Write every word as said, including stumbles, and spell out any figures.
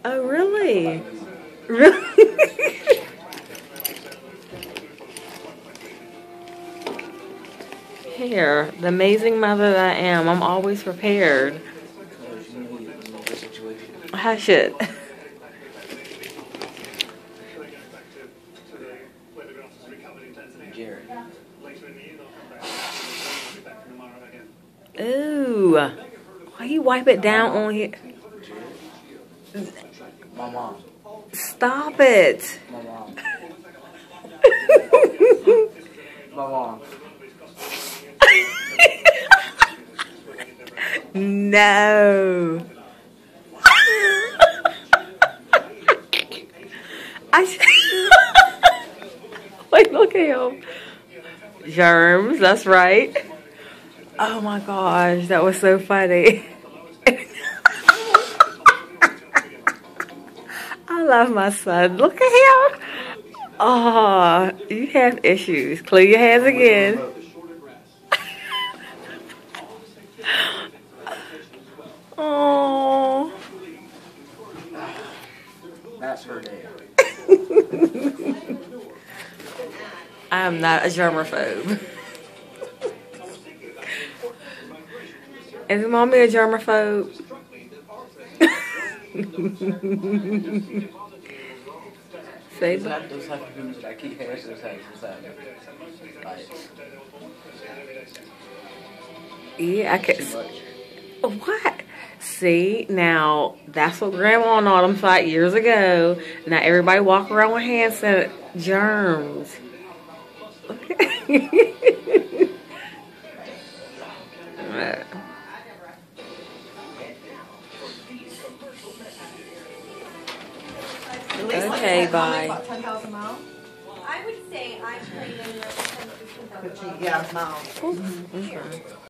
Oh, really? Really? Here, the amazing mother that I am, I'm always prepared. Hush it. Ooh. Why you wipe it down on here? My mom. Stop it. My mom. My mom. No. I Wait, look at him. Germs, that's right. Oh my gosh, that was so funny. I love my son. Look at him. Oh, you have issues. Clear your hands again. Oh. That's her day. I am not a germaphobe. Is mommy a germaphobe? Say Those type, those type of foods that I keep hands to those types of like, yeah, I can. What? See, now that's what Grandma and all them thought years ago. Now everybody walk around with hand sanitizer. Germs. Okay, bye. About ten thousand miles? I would say I'm playing anywhere from ten to fifteen thousand miles. Yeah, miles. Oops, okay.